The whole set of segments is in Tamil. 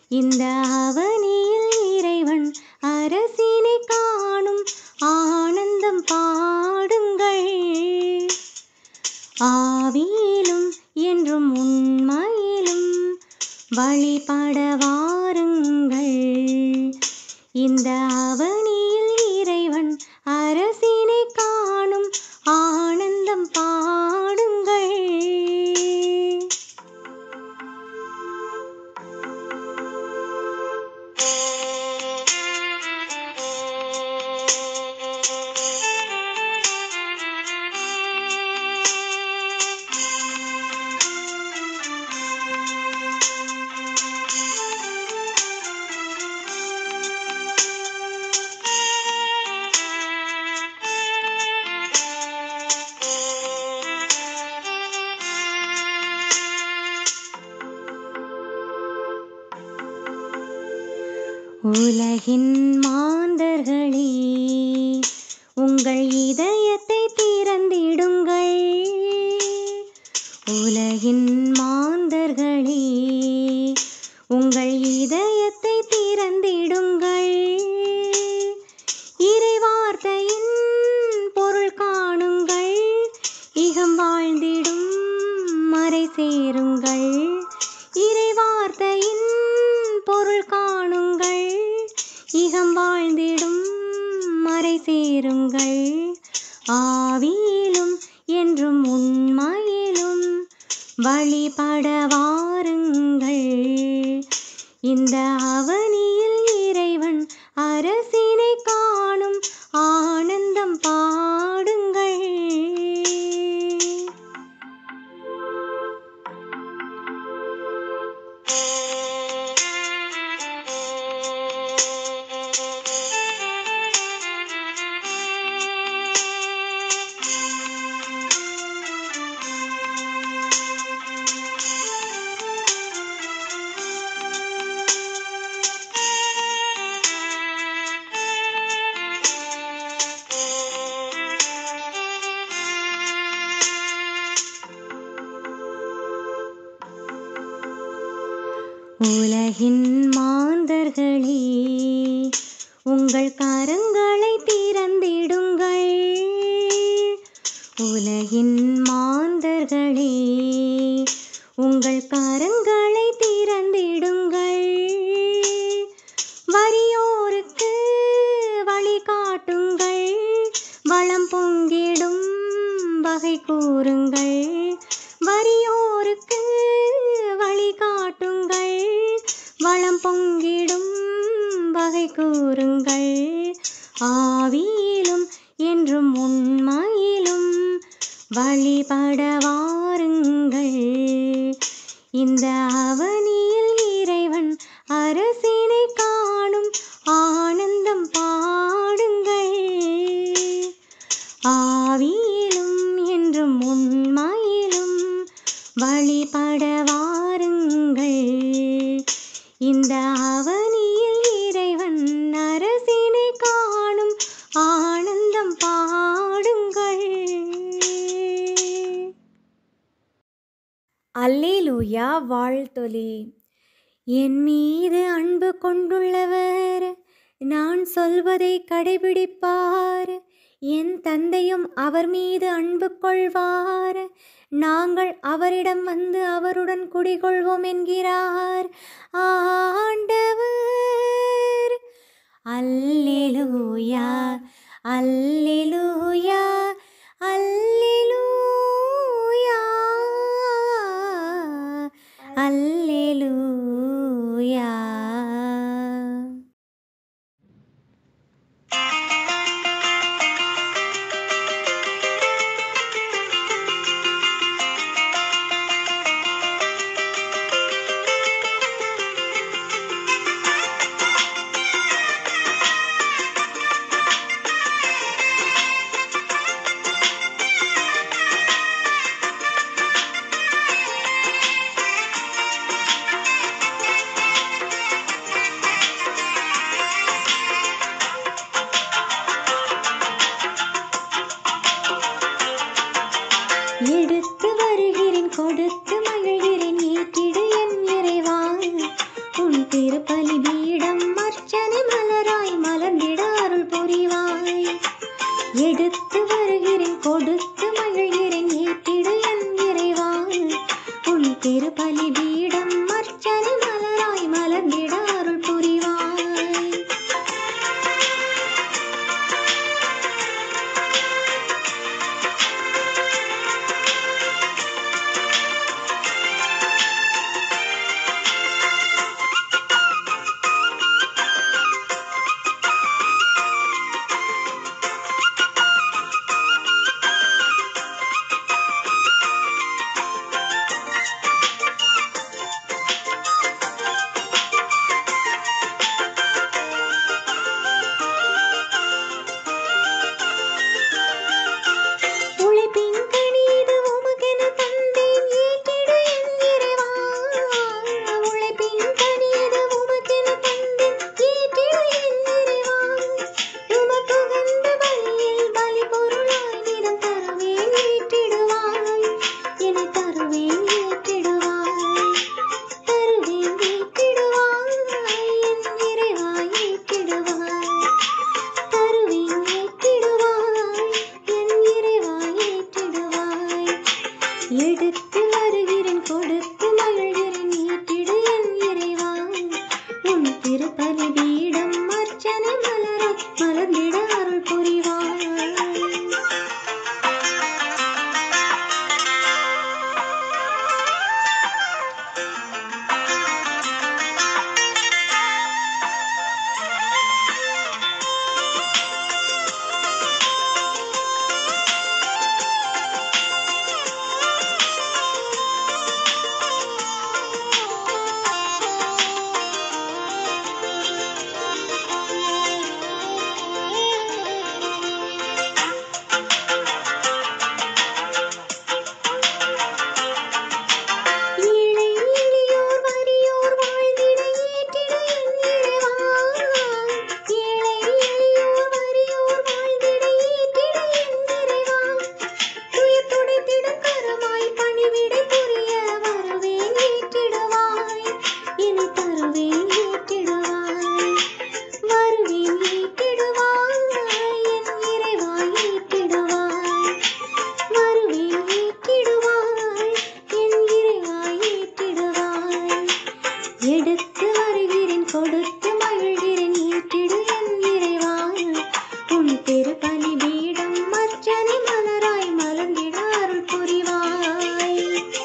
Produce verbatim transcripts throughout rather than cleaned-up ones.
இந்த அவனியில் இறைவன் அரசினை காணும் ஆனந்தம் பாடுங்கள். ஆவியிலும் என்றும் உண்மையிலும் வழிபட வாருங்கள். இந்த அவனியில் இறைவன் அரசினை காணும் ஆனந்தம் பாடுங்கள். உலகின் மாந்தர்களே, உங்கள் இதயத்தை திறந்திடுங்கள். உலகின் மாந்தர்களே, உங்கள் இதயத்தை திறந்திடுங்கள். இறைவார்த்தையின் பொருள் காணுங்கள். இகம் வாழ்ந்திடும் மறை சேருங்கள். இறைவார்த்தையின் பொருள் காணுங்கள். இகம் வாழ்ந்திடும் மறை சேருங்கள். ஆவியிலும் என்றும் உண்மையிலும் வழிபட வாருங்கள். இந்த அவனியில் இறைவன் அரசினை காணும் ஆனந்தம் பாடுங்கள். உலகின் மாந்தர்களே, உங்கள் கரங்களை திறந்திடுங்கள். உலகின் மாந்தர்களே, உங்கள் கரங்களை திறந்திடுங்கள். வறியோருக்கு வழிகாட்டுங்கள். வளம் பொங்கிடும் வகை கூறுங்கள். வறியோருக்கு வழிகாட்டுங்கள். வளம் பொங்கிடும் வகை கூறுங்கள். ஆவியிலும் என்றும் உண்மையிலும் வழிபட வாருங்கள். இந்த அவனியில் இறைவன் அரசினை காணும் ஆனந்தம் பாடுங்கள். ஆவியிலும் என்றும் உண்மையிலும் வழிபட வாருங்கள். இந்த அவனியில் இறைவன் அரசினை காணும் ஆனந்தம் பாடுங்கள். அல்லேலூயா. வாழ்த்தொலி. என் மீது அன்பு கொண்டுள்ளவர் நான் சொல்வதை கடைபிடிப்பார். என் தந்தையும் அவர் மீது அன்பு கொள்வார். நாங்கள் அவரிடம் வந்து அவருடன் குடிகொள்வோம் என்கிறார் ஆண்டவர். அல்லேலூயா, அல்லேலூயா, அல்லேலூயா, அல்லேலூயா. திருப்பலி பீடம் அர்ச்சனை மலராய் மலர்ந்திட அருள் புரிவாய். எடுத்து வருகிறேன் கொடுத்து மகிழ்கிறேன் ஏற்றிடு என் இறைவா. உன் திருப்பலி பீடம் அர்ச்சனை மலராய் மலர்ந்திட அருள் புரிவாய். எடுத்து வருகிறேன் கொடுத்து மகிழ்கிறேன் ஏற்றிடு என் இறைவா. உன் திருப்பலி பீடம் அர்ச்சனை மலராய் மலர்ந்திட அருள் புரிவாய். எடுத்து வருகிறேன் கொடுத்து மகிழ்கிறேன் ஏற்றிடு என் இறைவா. உன் திருப்பலி பீடம் அர்ச்சனை மலராய் மலர்ந்திட அருள் புரிவாய்.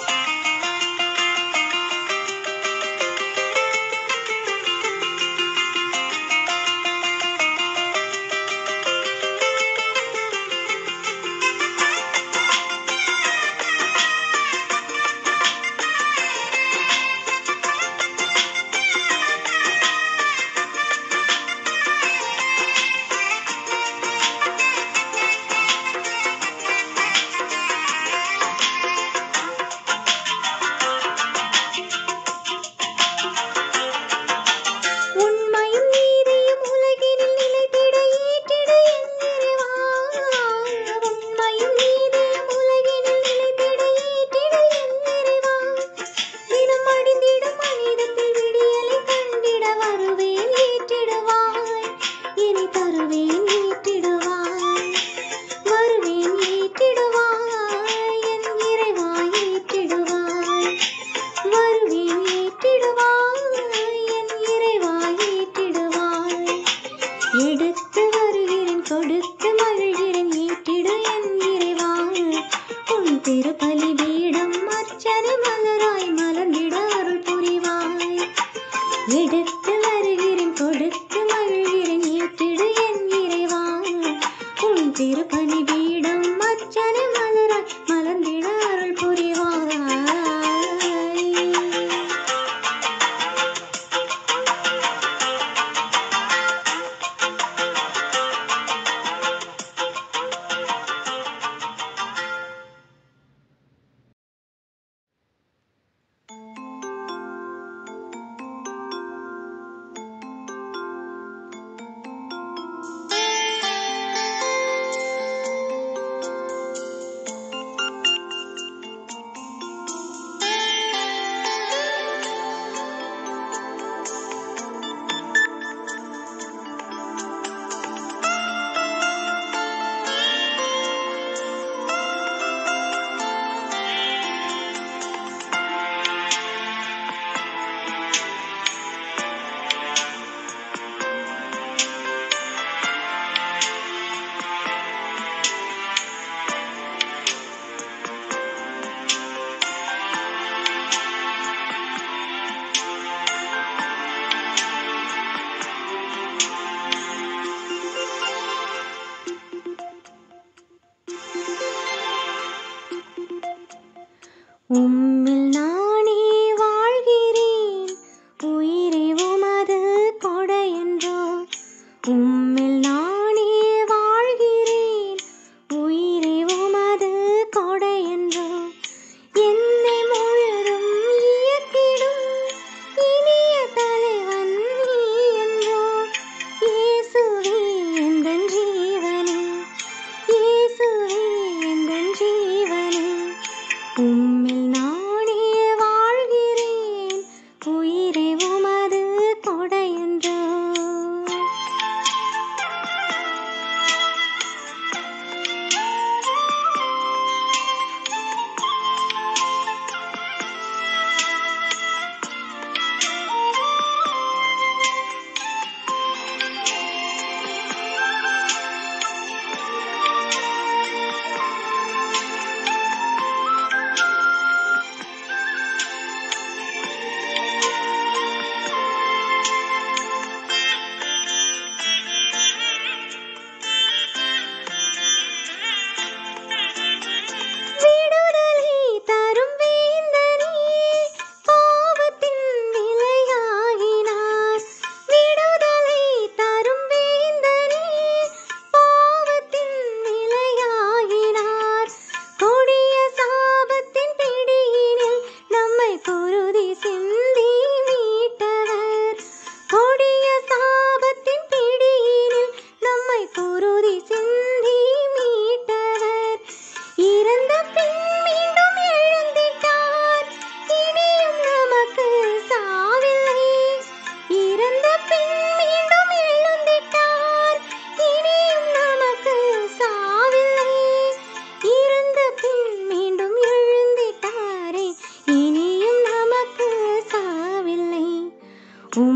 எடுத்து வருகிறேன் கொடுத்து மகிழ்கிறேன் ஏற்றிடு என் இறைவா. உன் திருப்பலி பீடம் அர்ச்சனை மலராய் மலர்ந்திட அருள் புரிவாய். எடுத்து வருகிறேன் கொடுத்து மகிழ்கிறேன் ஏற்றிடு என் இறைவா. உன் திருப்பலி பீடம் அர்ச்சனை மலராய் மலர்ந்திட அருள் புரிவாய்.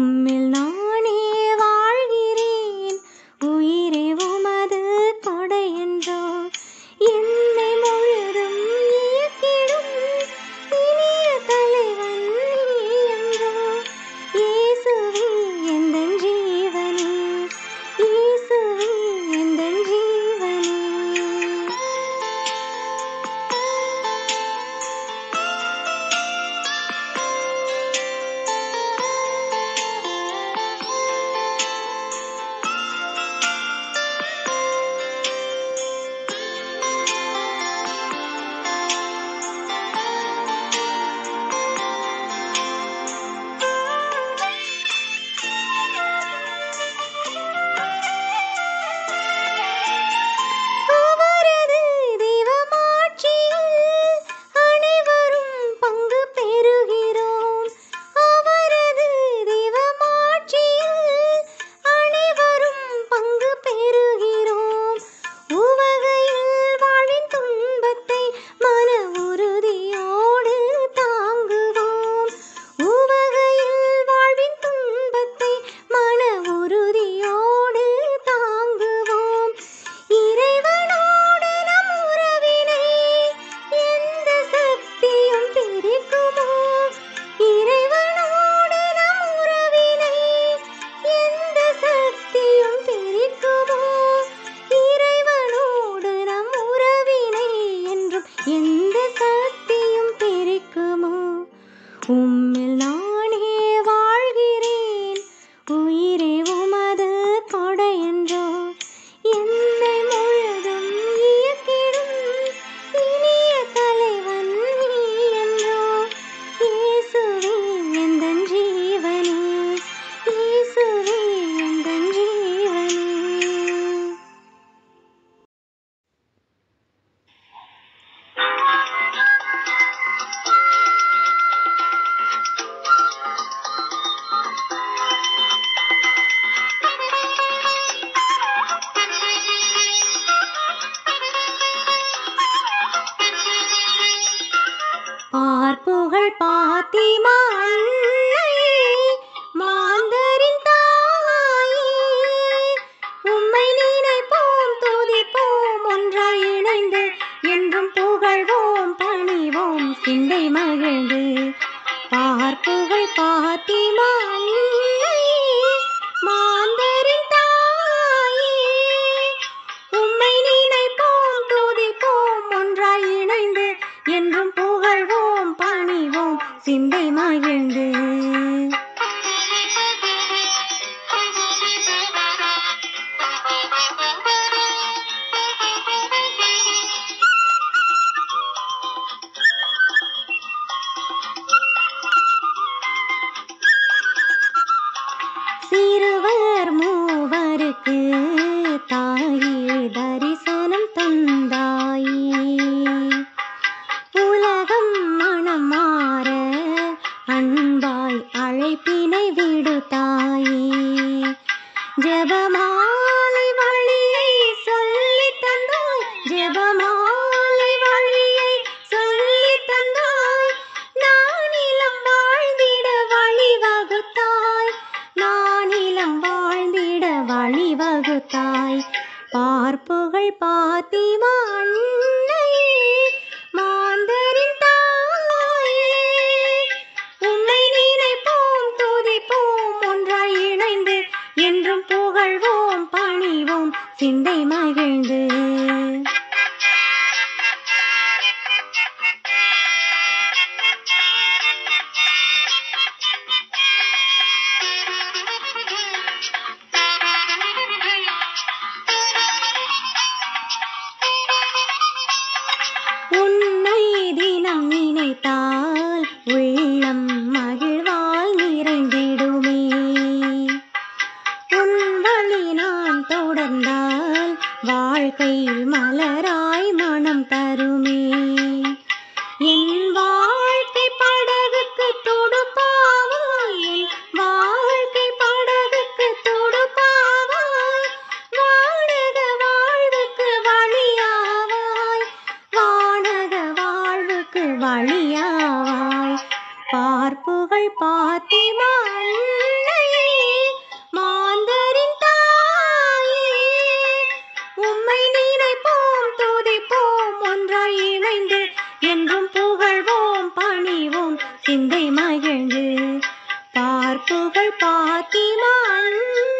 உம்மில் நானே வாழ்கிறேன் உயிரே உமது கொடை என்றோ என்னை முழுதும் இயக்கிடும் இனிய தலைவன் நீ என்றோ இயேசுவே எந்தன் ஜீவனே இயேசுவே எந்தன் ஜீவனே. அவரது தெய்வமாட்சியில் அனைவரும் பங்கு பெறுகிறோம். அவரது தெய்வமாட்சியில் அனைவரும் பங்கு பெறுகிறோம். உவகையில் வாழின் துன்பத்தை மன உறுதியோடு தாங்குவோம். உவகையில் வாழ்வின் துன்பத்தை மன உறுதியோடு தாங்குவோம். இறைவனோடு நம் உறவினை எந்த சக்தியும் பிரிக்குமோ? இறைவனோடு நம் உறவினை எந்த சக்தியும் பிரிக்குமோ? இறைவனோடு நம் உறவினை என்றும் எந்த சக்தியும் பிரிக்குமோ? உம்மில் நானே வாழ்கிறேன் உயிரே உமது கொடை என்றோ என்னை முழுதும் இயக்கிடும் இனிய தலைவன் நீ என்றோ இயேசுவே எந்தன் ஜீவனே இயேசுவே எந்தன் ஜீவனே. பார்ப்புகழ் பாத்திமா அன்னையே மாந்தரின் தாயே உம்மை நினைப்போம் துதிப்போம் ஒன்றாய் இணைந்து என்றும் புகழ்வோம் பணிவோம் சிந்தை மகிழ்ந்து. பார்ப்புகழ் பாத்திமா அன்னையே மாந்தரின் தாயே உம்மை நினைப்போம் துதிப்போம் ஒன்றாய் இணைந்து என்றும் புகழ்வோம் பணிவோம் சிந்தை மகிழ்ந்து. சிறுவர் மூவருக்கு தாயே தரிசனம் தந்தாயே உலகம் மனம் மாற அன்பாய் அழைப்பினை விடுத்தாயே ஜெபமாலை வழியை சொல்லித் தந்தாய் ஜெபமாலை வழியை சொல்லித் தந்தாய் நானிலம் வாழ்ந்திட வழிவகுத்தாய் நானிலம் வாழ்ந்திட வழிவகுத்தாய். பார்ப்புகழ் பாத்திமா அன்னையே மாந்தரின் தாயே உம்மை நினைப்போம் துதிப்போம் ஒன்றாய் இணைந்து என்றும் புகழ்வோம் பணிவோம் சிந்தை மகிழ்ந்து. உன்னை தினம் நினைத்தால் உள்ளம் மகிழ்வால் நிறைந்திடுமே. உன் வழி நான் தொடர்ந்தால் வாழ்க்கை மலராய் மனம் தருமே. என் வாழ்க்கை படகுக்கு துடுப்பாவாய் என் வாழ்க்கை படகுக்கு துடுப்பாவாய் வானக வாழ்வுக்கு வழியாவாய் வானக வாழ்வுக்கு வழியாவாய். பார்ப்புகழ் பாத்திமா அன்னையே சிந்தை மகிழ்ந்து பார்ப்புகள் பாத்திமா